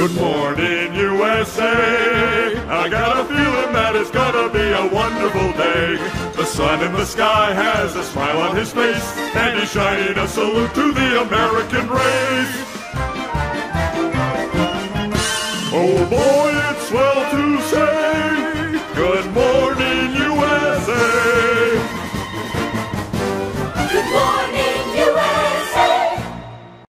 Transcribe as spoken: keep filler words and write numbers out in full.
Good morning, U S A. I got a feeling that it's gonna be a wonderful day. The sun in the sky has a smile on his face, and he's shining a salute to the American race.